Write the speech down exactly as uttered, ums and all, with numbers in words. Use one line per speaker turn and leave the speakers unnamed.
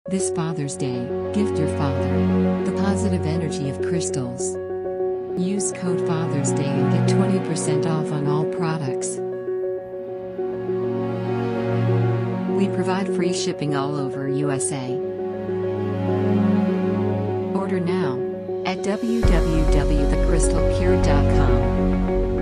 This Father's Day, gift your father the positive energy of crystals. Use code Father's Day and get twenty percent off on all products. We provide free shipping all over U S A. Order now at w w w dot the crystal cure dot com.